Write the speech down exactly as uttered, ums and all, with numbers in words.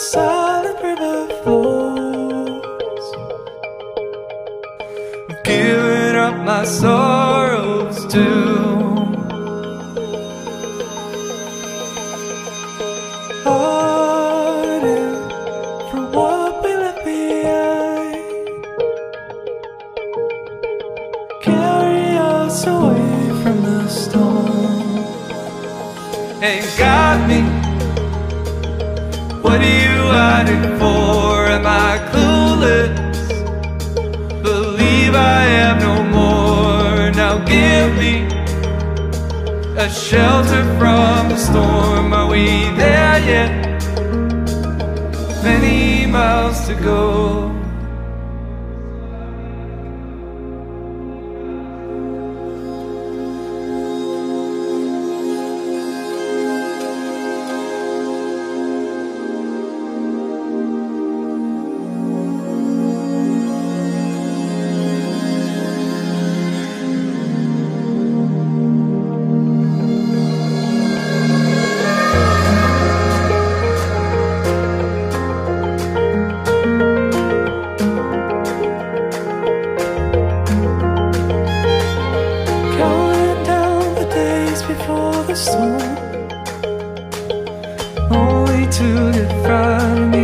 silent river flows. I've given up my sorrows too. Heartache from what we left behind, carry us away from the storm. Ain't got me. What are you hiding for? Am I clueless? Believe I am no more. Now give me a shelter from the storm. Are we there yet? Many miles to go. Before the storm, only to get frightened.